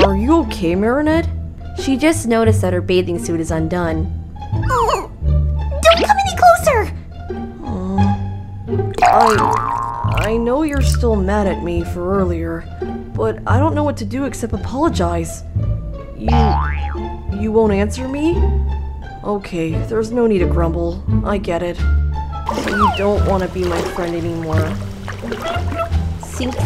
Are you okay, Marinette? She just noticed that her bathing suit is undone. Don't come any closer! I know you're still mad at me for earlier, but I don't know what to do except apologize. You won't answer me? Okay, there's no need to grumble. I get it. But you don't want to be my friend anymore. Sink.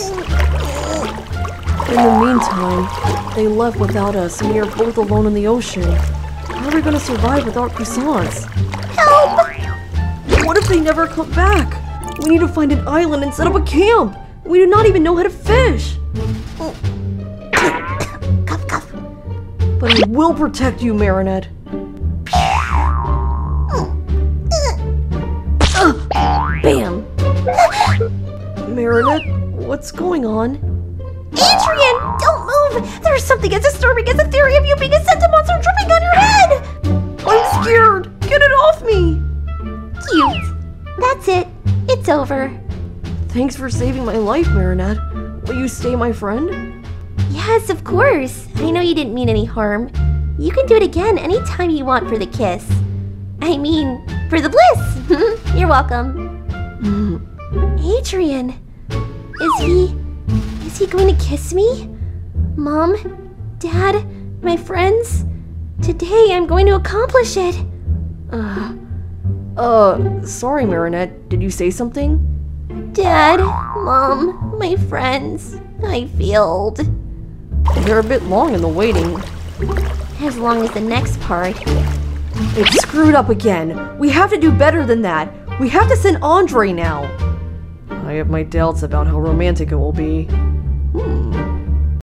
In the meantime, they left without us and we are both alone in the ocean. How are we going to survive without croissants? Help! What if they never come back? We need to find an island and set up a camp. We do not even know how to fish. Cuff, cuff. But I will protect you, Marinette. Bam! Marinette, what's going on? Adrian, don't move! There's something as disturbing as the theory of you being a Sentimonster dripping on your head! I'm scared! Get it off me! Cute. That's it. It's over. Thanks for saving my life, Marinette. Will you stay my friend? Yes, of course. I know you didn't mean any harm. You can do it again anytime you want for the kiss. I mean, for the bliss! You're welcome. Adrian, is he going to kiss me? Mom? Dad? My friends? Today I'm going to accomplish it. Sorry, Marinette. Did you say something? Dad, Mom, my friends, I failed. They're a bit long in the waiting. As long as the next part. It's screwed up again. We have to do better than that. We have to send Andre now. I have my doubts about how romantic it will be.